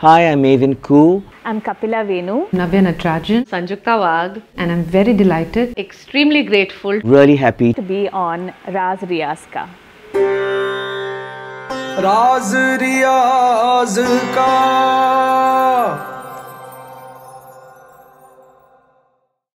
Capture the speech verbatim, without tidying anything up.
Hi, I'm Maven Koo. I'm Kapila Venu. Navya Natarajan. Sanjukta Wagh. And I'm very delighted. Extremely grateful. Really happy to be on Raaz Riyaaz Ka. Raaz Riyaaz Ka.